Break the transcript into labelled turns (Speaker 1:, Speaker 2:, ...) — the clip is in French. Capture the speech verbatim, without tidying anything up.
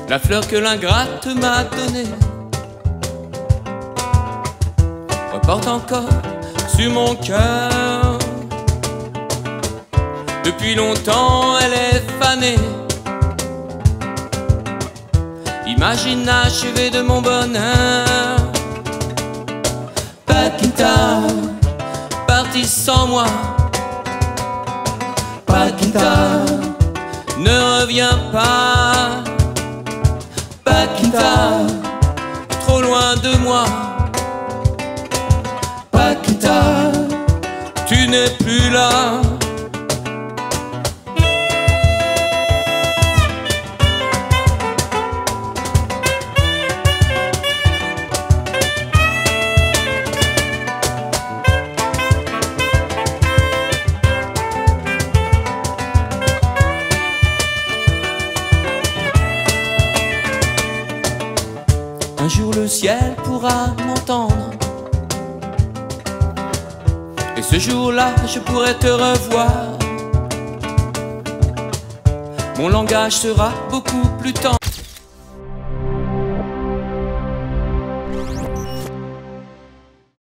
Speaker 1: la fleur que l'ingrate m'a donnée reporte encore sur mon cœur. Depuis longtemps elle est fanée, imagine achevé de mon bonheur. Paquita, partie sans moi. Paquita, ne reviens pas. Paquita, trop loin de moi. Paquita, tu n'es plus là. Un jour le ciel pourra m'entendre, et ce jour-là je pourrai te revoir. Mon langage sera beaucoup plus tendre.